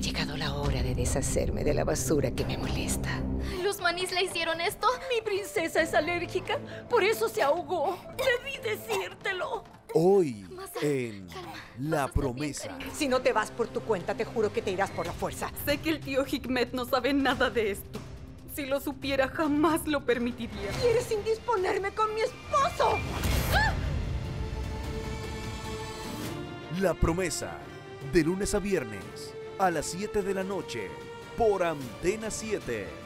llegado la hora de deshacerme de la basura que me molesta. ¿Los manís le hicieron esto? Mi princesa es alérgica, por eso se ahogó. Debí decírtelo. Hoy Masa, en calma. La Vas a estar bien, Promesa. cariño. Si no te vas por tu cuenta, te juro que te irás por la fuerza. Sé que el tío Hikmet no sabe nada de esto. Si lo supiera, jamás lo permitiría. ¿Quieres indisponerme con mi esposo? La Promesa, de lunes a viernes, a las 7 de la noche, por Antena 7.